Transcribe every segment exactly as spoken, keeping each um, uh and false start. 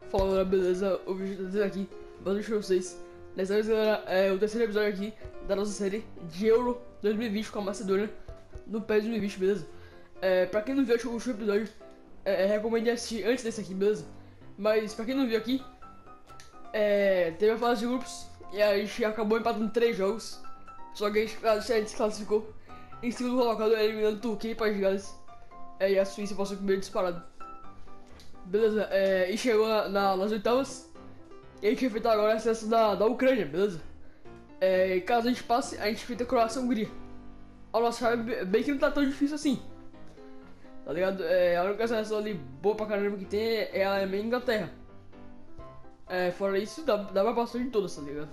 Fala galera, beleza? O vídeo tá dizendo aqui, vou deixar vocês. Nessa vez, galera, é o terceiro episódio aqui da nossa série de Euro dois mil e vinte com a Macedônia no PES dois mil e vinte, beleza? É, pra quem não viu o último episódio, é, recomendo assistir antes desse aqui, beleza? Mas pra quem não viu aqui, é, teve a fase de grupos e a gente acabou empatando três jogos. Só que a gente, a gente se classificou em segundo colocado, eliminando Turquia e País de Gales. É, e a Suíça passou com primeiro disparado. Beleza, é, e chegou na, na, nas oitavas. E a gente enfrenta agora a seleção da, da Ucrânia, beleza? É, e caso a gente passe, a gente enfrenta a Croácia e a Hungria. A nossa chave bem que não tá tão difícil assim, tá ligado? É, a única seleção ali boa pra caramba que tem é a Alemanha e a Inglaterra. É, fora isso, dá, dá pra passar de todas, tá ligado?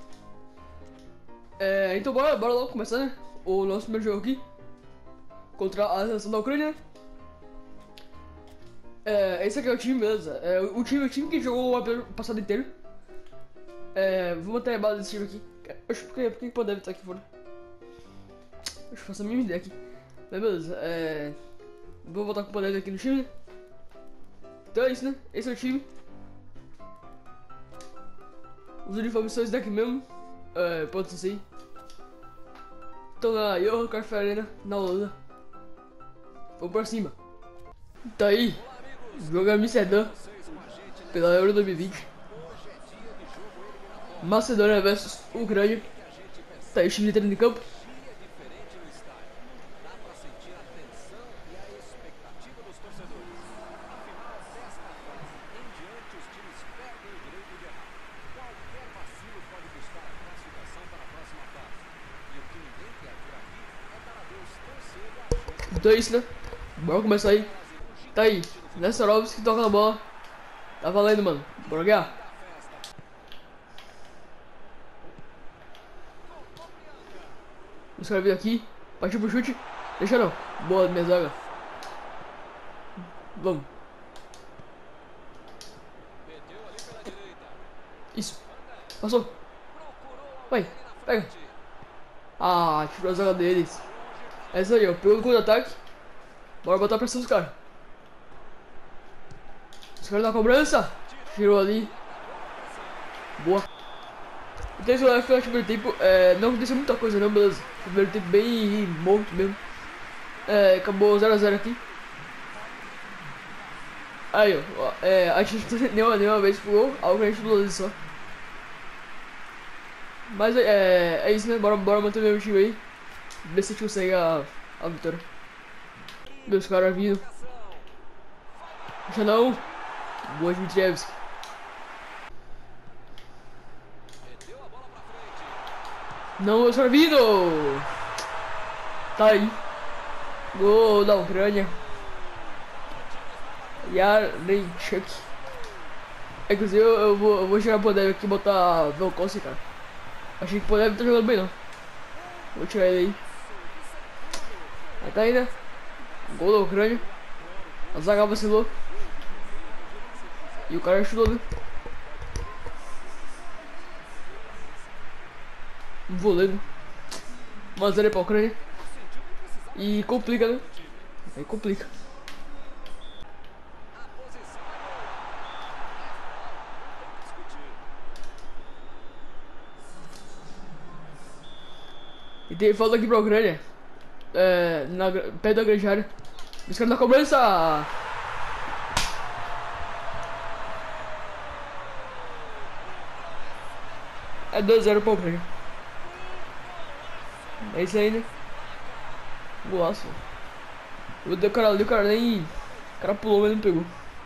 É, então bora, bora logo começar, né? O nosso primeiro jogo aqui contra a seleção da Ucrânia. É, esse aqui é o time, beleza? É, o, time, o time que jogou o ano passado inteiro. É, vou manter a base desse time aqui. Acho que por que pode estar aqui fora? Acho que faço a minha ideia aqui. Mas beleza, é, vou voltar com o poder aqui no time, né? Então é isso, né? Esse é o time. Os uniformes são esse daqui mesmo. É, pode ser assim. Então na Johan Cruyff Arena, na Holanda. Vamos pra cima. Tá aí. Jogo Amsterdã pela Euro dois mil e vinte. Macedônia versus Ucrânia. Tá aí o time entrando em campo. Então é isso, né? Bora começar aí. Tá aí, Nesterovski que toca na bola. Tá valendo, mano. Bora ganhar. Os caras viram aqui. Partiu pro chute. Deixa não. Boa, minha zaga. Vamos. Isso. Passou. Vai. Pega. Ah, tirou a zaga deles. É isso aí, ó. Pegou o contra-ataque. Bora botar a pressão dos caras. Os caras na cobrança. Tirou ali. Boa. Então esse foi o primeiro tempo. É, não aconteceu muita coisa não, beleza. Primeiro tempo bem morto mesmo. É, acabou zero a zero aqui. Aí, ó. É, a gente não nenhuma, nenhuma vez pro gol. Algo que a gente pulou ali só. Mas é, é isso, né? Bora, bora manter o mesmo time aí. Ver se a gente consegue a, a vitória. Meus caras vindo. Deixa não. Boa, Dmitrievski. Não, meus caras vindo. Tá aí. Gol da Ucrânia. Yaremchuk. Inclusive eu, eu, vou, eu vou chegar pro Podev aqui e botar Velkoski, cara. Achei que o Podev não tá jogando bem não. Vou tirar ele aí. Aí tá aí, né? Gol da Ucrânia. A zaga vacilou. E o cara chutou, né? Um voleiro. Uma zero pra Ucrânia. E complica, né? Aí complica. E tem falta aqui pra Ucrânia. É, na, perto da grande área. Os caras na cobrança. É dois a zero pra Ucrânia. É isso aí, né? Golaço. Eu dei o cara ali, o cara nem. O cara pulou, mas não pegou.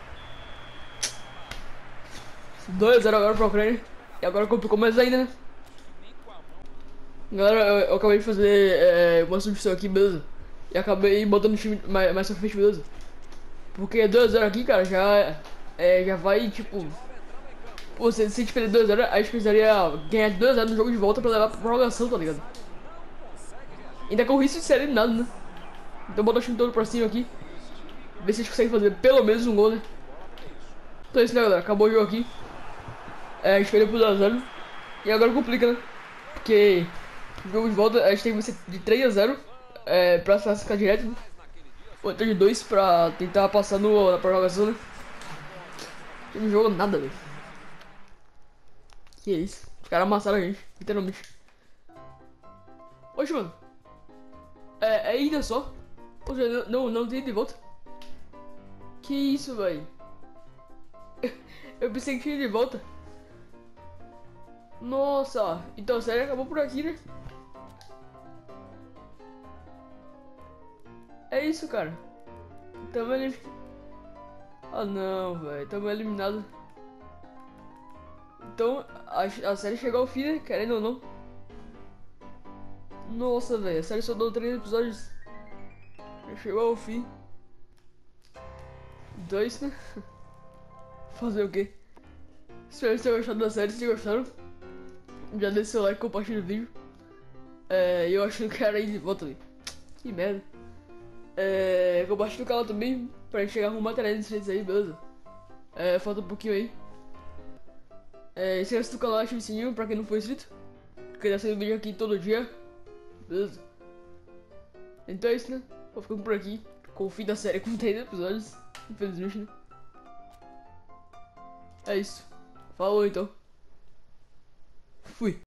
dois a zero agora pra Ucrânia. E agora complicou mais ainda, né? Galera, eu, eu acabei de fazer é, uma substituição aqui, beleza? E acabei botando o time mais, mais pra frente, beleza? Porque dois a zero aqui, cara, já, é, já vai, tipo... Pô, se, se a gente perder dois a zero, a gente precisaria ganhar dois a zero no jogo de volta pra levar pra prorrogação, tá ligado? Ainda com o risco de ser eliminado, né? Então botar o time todo pra cima aqui. Ver se a gente consegue fazer pelo menos um gol, né? Então é isso, né, galera? Acabou o jogo aqui. É, a gente perdeu por dois a zero. E agora complica, né? Porque... O jogo de volta, a gente tem que vencer de três a zero é, pra classificar direto, né? Ou então de dois pra tentar passar no, na prorrogação, né? Não jogou nada, velho. Que isso? Os caras amassaram a gente, literalmente. Oxe, mano. É, é ida só? Ou seja, não, não, não tem de volta? Que isso, velho? Eu pensei que tinha de volta. Nossa, então a série acabou por aqui, né? É isso, cara. Tamo elim... Ah não, velho. Tamo eliminado. Então a, a série chegou ao fim, né? Querendo ou não. Nossa, velho. A série só deu três episódios. Já chegou ao fim. Dois, né? Fazer o quê? Espero que tenham gostado da série. Se gostaram, já deixa seu like, compartilha o vídeo. É, eu acho que o cara aí de volta ali. Que merda. É, compartilha o canal também pra gente chegar com materiais inscritos aí, beleza? É, falta um pouquinho aí. É, inscreva-se no canal, ative o sininho pra quem não for inscrito. Porque tá saindo vídeo aqui todo dia. Beleza? Então é isso, né? Vou ficando por aqui com o fim da série com três episódios. Infelizmente, né? É isso. Falou então. Fui.